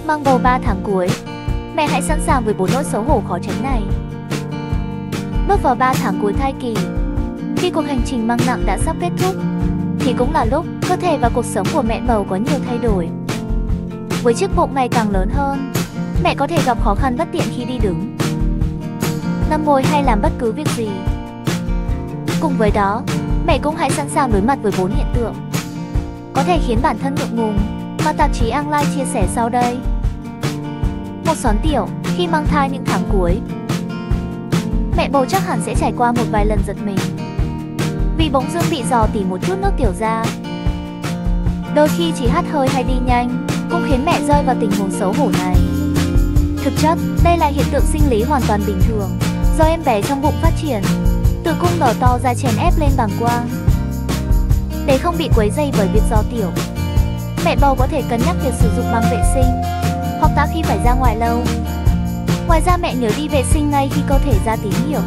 Mang bầu 3 tháng cuối, mẹ hãy sẵn sàng với 4 nỗi xấu hổ khó tránh này. Bước vào 3 tháng cuối thai kỳ, khi cuộc hành trình mang nặng đã sắp kết thúc, thì cũng là lúc cơ thể và cuộc sống của mẹ bầu có nhiều thay đổi. Với chiếc bụng ngày càng lớn hơn, mẹ có thể gặp khó khăn bất tiện khi đi đứng, nằm ngồi hay làm bất cứ việc gì. Cùng với đó, mẹ cũng hãy sẵn sàng đối mặt với 4 hiện tượng có thể khiến bản thân ngượng ngùng mà tạp chí Online chia sẻ sau đây. Một, xoắn tiểu khi mang thai những tháng cuối. Mẹ bầu chắc hẳn sẽ trải qua một vài lần giật mình vì bỗng dưng bị dò tỉ một chút nước tiểu ra. Đôi khi chỉ hắt hơi hay đi nhanh cũng khiến mẹ rơi vào tình huống xấu hổ này. Thực chất, đây là hiện tượng sinh lý hoàn toàn bình thường do em bé trong bụng phát triển, tử cung nở to ra chèn ép lên bàng quang. Để không bị quấy rầy bởi việc dò tiểu, mẹ bầu có thể cân nhắc việc sử dụng băng vệ sinh hoặc tã khi phải ra ngoài lâu. Ngoài ra, mẹ nhớ đi vệ sinh ngay khi cơ thể ra tín hiệu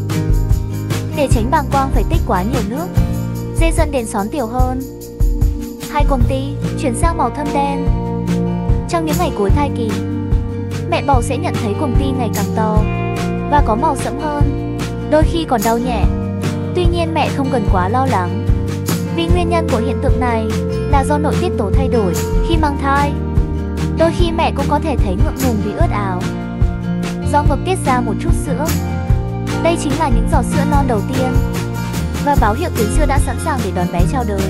để tránh bàng quang phải tích quá nhiều nước, dễ dẫn đến xoắn tiểu hơn. 2, quầng ti chuyển sang màu thâm đen. Trong những ngày cuối thai kỳ, mẹ bầu sẽ nhận thấy quầng ti ngày càng to và có màu sẫm hơn, đôi khi còn đau nhẹ. Tuy nhiên, mẹ không cần quá lo lắng, vì nguyên nhân của hiện tượng này là do nội tiết tố thay đổi khi mang thai. Đôi khi mẹ cũng có thể thấy ngượng ngùng vì ướt áo do ngực tiết ra một chút sữa. Đây chính là những giọt sữa non đầu tiên và báo hiệu tuyến sữa đã sẵn sàng để đón bé chào đời.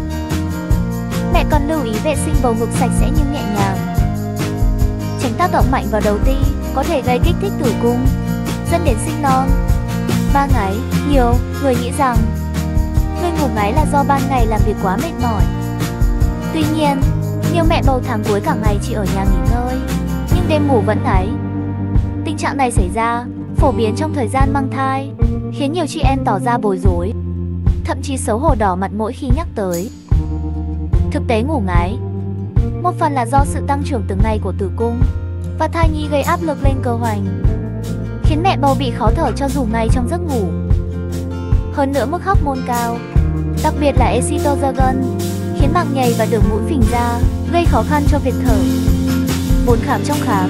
Mẹ cần lưu ý vệ sinh bầu ngực sạch sẽ nhưng nhẹ nhàng, tránh tác động mạnh vào đầu ti, có thể gây kích thích tử cung, dẫn đến sinh non. 3, ngáy. Nhiều người nghĩ rằng người ngủ ngáy là do ban ngày làm việc quá mệt mỏi. Tuy nhiên, nhiều mẹ bầu tháng cuối cả ngày chỉ ở nhà nghỉ ngơi, nhưng đêm ngủ vẫn ngáy. Tình trạng này xảy ra phổ biến trong thời gian mang thai, khiến nhiều chị em tỏ ra bối rối, thậm chí xấu hổ đỏ mặt mỗi khi nhắc tới. Thực tế, ngủ ngáy một phần là do sự tăng trưởng từng ngày của tử cung và thai nhi gây áp lực lên cơ hoành, khiến mẹ bầu bị khó thở cho dù ngay trong giấc ngủ. Hơn nữa, mức hormone cao, đặc biệt là estrogen, khiến màng nhầy và đường mũi phình ra, gây khó khăn cho việc thở. 4, khám trong khám.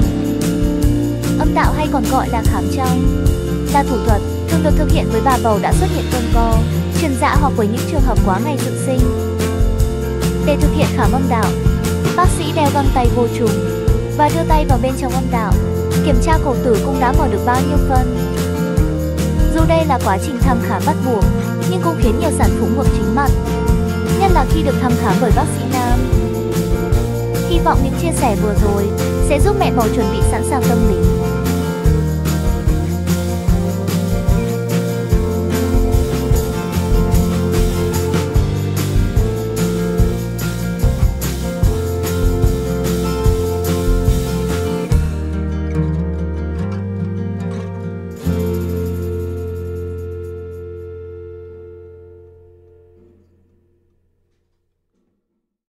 Âm đạo hay còn gọi là khám trong là thủ thuật thường được thực hiện với bà bầu đã xuất hiện cơn co, truyền dạ hoặc với những trường hợp quá ngày dự sinh. Để thực hiện khám âm đạo, bác sĩ đeo găng tay vô trùng và đưa tay vào bên trong âm đạo, kiểm tra cổ tử cung đã mở được bao nhiêu phân. Dù đây là quá trình thăm khám bắt buộc, nhưng cũng khiến nhiều sản phụ ngượng chính mặt, nhất là khi được thăm khám bởi bác sĩ nam. Hy vọng những chia sẻ vừa rồi sẽ giúp mẹ bầu chuẩn bị sẵn sàng tâm lý